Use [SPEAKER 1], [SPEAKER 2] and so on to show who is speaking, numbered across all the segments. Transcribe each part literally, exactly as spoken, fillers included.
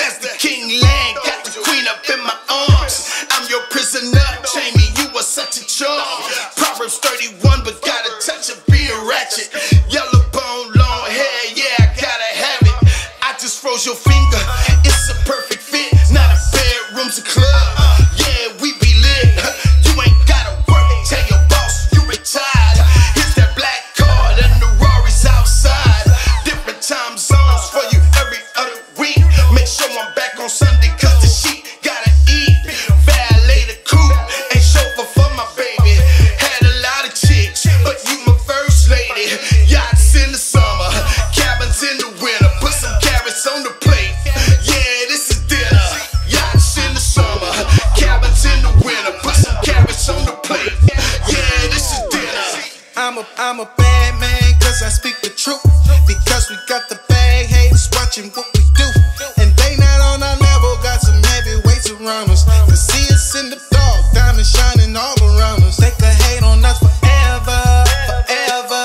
[SPEAKER 1] as the king land, got the queen up in my arms. I'm your prisoner, Jamie, you are such a charm. Proverbs thirty-one, but got a touch of being ratchet. Yellow bone, long hair, yeah, I gotta have it. I just froze your finger, it's a perfect fit. Not a bedroom's a club, yeah, we be lit. You ain't gotta work, tell your boss you retired. Here's that black card and the Rari's outside. Different time zones for you every other week. Make sure I'm back on Sunday, cause the sheep gotta eat. Valet the coupe, ain't chauffeur for my baby. Had a lot of chicks, but you my first lady. Yachts in the summer, cabins in the winter. Put some carrots on the plate, yeah, this is dinner. Yachts in the summer, cabins in the winter. Put some carrots on the plate, yeah, this is dinner.
[SPEAKER 2] I'm a, I'm a bad man, cause I speak the truth. Because we got the bag, haters watching what we do. And they not on our level, got some heavyweights around us. Cause see us in the dark, diamonds shining all around us. They could hate on us forever, forever,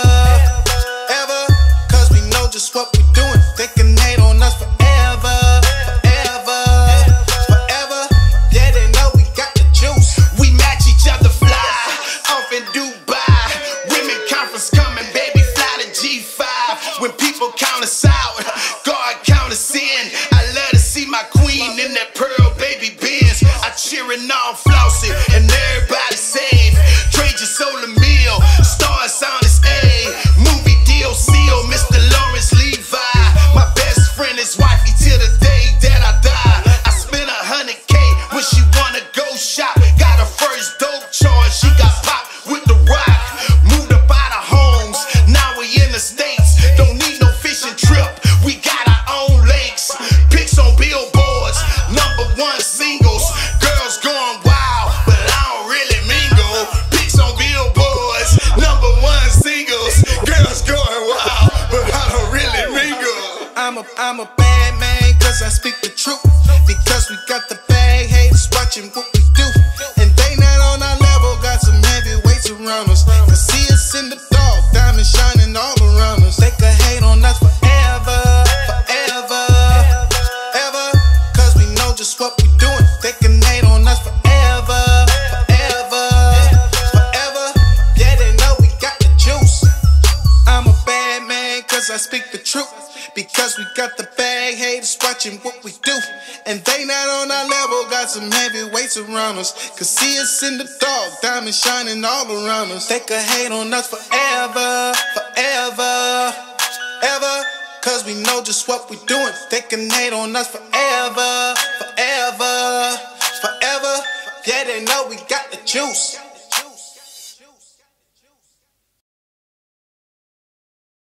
[SPEAKER 2] ever. Cause we know just what we doing. They can hate on us forever, forever, forever. Yeah, they know we got the juice.
[SPEAKER 1] We match each other fly, off in Dubai. Women conference coming, baby, fly to G five. When people count us out, God count us in. I love to see my queen in that pearl baby Benz. I cheering on flossy and everybody safe. Trade your soul a meal, stars on his A. Movie deal seal, Mister Lawrence Levi. My best friend is wifey till the day that I die. I spent a hundred K when she wanna go shop. Got her first dope charge, she got popped with the rock. Moved up out of homes, now we in the States. Don't need no fishing trip, we got our own lakes. Pics on billboards, number one singles. Girls going wild, but I don't really mingle. Pics on billboards, number one singles. Girls going wild, but I don't really mingle.
[SPEAKER 2] I'm a, I'm a bad man, cause I speak the truth. Because we got the bag, haters watching what we do. And they not on our level, got some heavyweights around us. Cause see us in the dark, diamonds shining all around us. They could hate on us forever, forever, ever. Cause we know just what we doing. They can hate on us forever, forever, forever. Yeah, they know we got the juice. I'm a bad man, cause I speak the truth. Because we got the bag, haters watching what we do. And they not on our level, got some heavyweights around us. Cause see us in the dark, diamonds shining all around us. They could hate on us forever, forever, ever. Cause we know just what we doing. They can hate on us forever, forever, forever. Yeah, they know we got the juice.